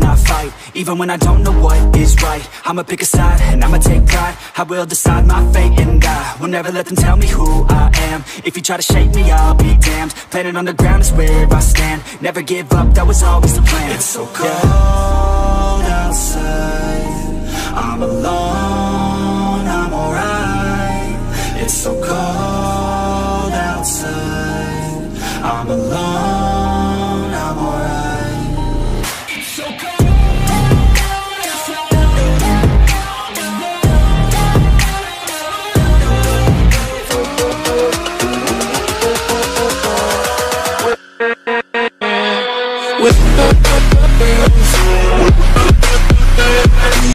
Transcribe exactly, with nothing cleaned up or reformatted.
not fight, even when I don't know what is right. I'ma pick a side, and I'ma take pride. I will decide my fate, and I will never let them tell me who I am. If you try to shake me, I'll be damned. Planet on the ground is where I stand. Never give up, that was always the plan. It's so cold yeah. outside, I'm alone, I'm alright. It's so cold outside, I'm alone.